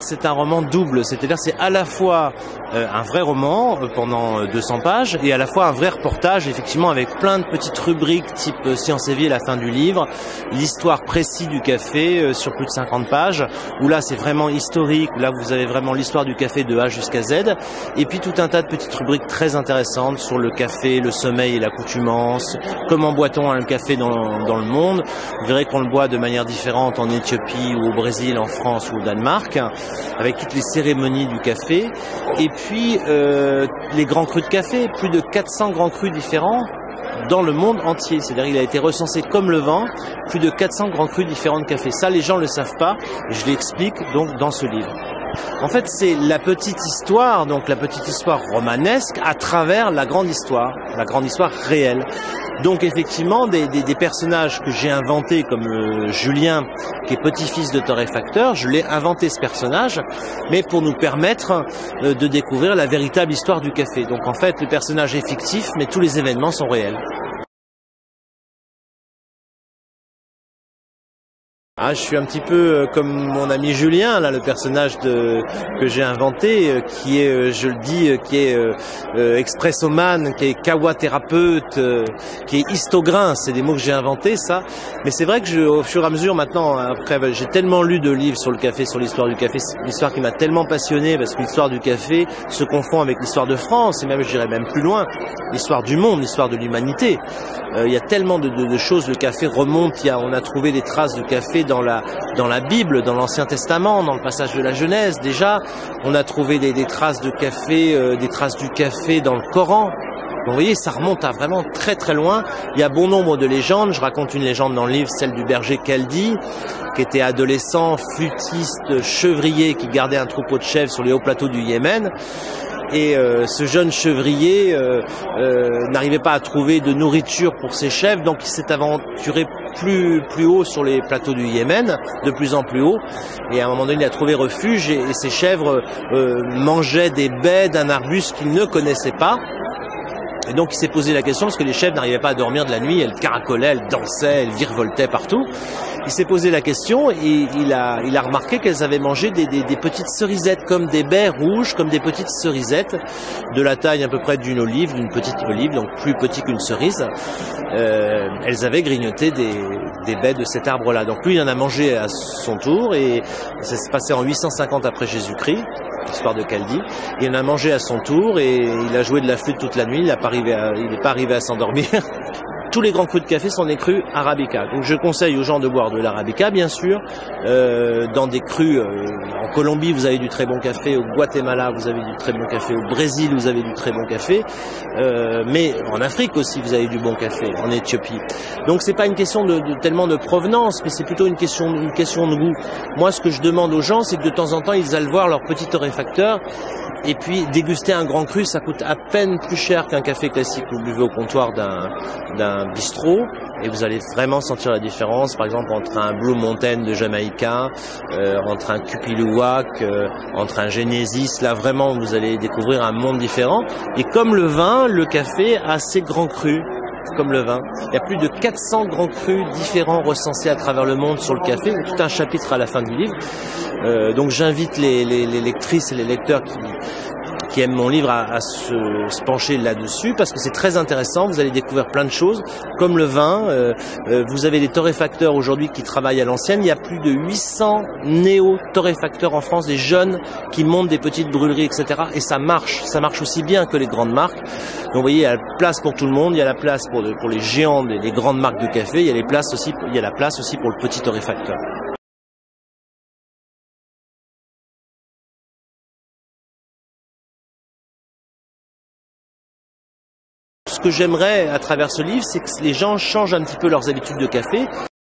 c'est un roman double, c'est-à-dire c'est à la fois un vrai roman pendant 200 pages et à la fois un vrai reportage, effectivement, avec plein de petites rubriques type Science et Vie à la fin du livre, l'histoire précise du café sur plus de 50 pages, où là c'est vraiment historique, où là vous avez vraiment l'histoire du café de A jusqu'à Z, et puis tout un tas de petites rubriques très intéressantes sur le café, le sommeil et l'accoutumance, comment boit-on un café dans le monde. Vous verrez qu'on le boit de manière différente en Éthiopie ou au Brésil, en France ou au Danemark, avec toutes les cérémonies du café, et puis les grands crus de café, plus de 400 grands crus différents dans le monde entier. C'est-à-dire il a été recensé comme le vent, plus de 400 grands crus différents de café. Ça, les gens ne le savent pas, et je l'explique donc dans ce livre. En fait, c'est la petite histoire, donc la petite histoire romanesque à travers la grande histoire réelle. Donc effectivement, des personnages que j'ai inventés, comme Julien, qui est petit-fils de torréfacteur, je l'ai inventé ce personnage, mais pour nous permettre de découvrir la véritable histoire du café. Donc en fait, le personnage est fictif, mais tous les événements sont réels. Ah, je suis un petit peu comme mon ami Julien, là, le personnage que j'ai inventé, qui est, je le dis, qui est expressoman, qui est kawa-thérapeute, qui est histogrin, c'est des mots que j'ai inventés, ça. Mais c'est vrai que au fur et à mesure, maintenant, après, j'ai tellement lu de livres sur le café, sur l'histoire du café, c'est une histoire qui m'a tellement passionné, parce que l'histoire du café se confond avec l'histoire de France, et même, je dirais même plus loin, l'histoire du monde, l'histoire de l'humanité. Il y a tellement de choses, le café remonte, on a trouvé des traces de café dans la Bible, dans l'Ancien Testament, dans le passage de la Genèse déjà. On a trouvé des traces de café, des traces du café dans le Coran. Donc, vous voyez, ça remonte à vraiment très très loin. Il y a bon nombre de légendes. Je raconte une légende dans le livre, celle du berger Kaldi, qui était adolescent, flûtiste, chevrier, qui gardait un troupeau de chèvres sur les hauts plateaux du Yémen. Et ce jeune chevrier n'arrivait pas à trouver de nourriture pour ses chèvres, donc il s'est aventuré plus haut sur les plateaux du Yémen, de plus en plus haut, et à un moment donné il a trouvé refuge, et ses chèvres mangeaient des baies d'un arbuste qu'il ne connaissait pas. Et donc il s'est posé la question, parce que les chèvres n'arrivaient pas à dormir de la nuit, elles caracolaient, elles dansaient, elles virevoltaient partout. Il s'est posé la question et il a remarqué qu'elles avaient mangé des petites cerisettes, comme des baies rouges, comme des petites cerisettes, de la taille à peu près d'une petite olive, donc plus petit qu'une cerise. Elles avaient grignoté des baies de cet arbre-là. Donc lui, il en a mangé à son tour, et ça s'est passé en 850 après Jésus-Christ. L'histoire de Kaldi. Il en a mangé à son tour et il a joué de la flûte toute la nuit. Il n'est pas arrivé à s'endormir. Tous les grands crus de café sont des crus arabica. Donc je conseille aux gens de boire de l'arabica, bien sûr. Dans des crus, en Colombie, vous avez du très bon café. Au Guatemala, vous avez du très bon café. Au Brésil, vous avez du très bon café. Mais en Afrique aussi, vous avez du bon café. En Éthiopie. Donc c'est pas une question tellement de provenance, mais c'est plutôt une question de goût. Moi, ce que je demande aux gens, c'est que de temps en temps, ils aillent voir leur petit torréfacteur. Et puis déguster un grand cru, ça coûte à peine plus cher qu'un café classique que vous buvez au comptoir d'un bistrot, et vous allez vraiment sentir la différence, par exemple entre un Blue Mountain de Jamaïcain, entre un Kupiluwak, entre un Genesis. Là vraiment vous allez découvrir un monde différent. Et comme le vin, le café a ses grands crus. Comme le vin. Il y a plus de 400 grands crus différents recensés à travers le monde sur le café, tout un chapitre à la fin du livre. Donc j'invite les lectrices et les lecteurs qui aiment mon livre à se pencher là-dessus, parce que c'est très intéressant. Vous allez découvrir plein de choses, comme le vin. Vous avez des torréfacteurs aujourd'hui qui travaillent à l'ancienne. Il y a plus de 800 néo-torréfacteurs en France, des jeunes qui montent des petites brûleries, etc. Et ça marche aussi bien que les grandes marques. Donc vous voyez, il y a la place pour tout le monde, il y a la place pour les géants des grandes marques de café, il y a la place aussi pour le petit torréfacteur. Ce que j'aimerais à travers ce livre, c'est que les gens changent un petit peu leurs habitudes de café.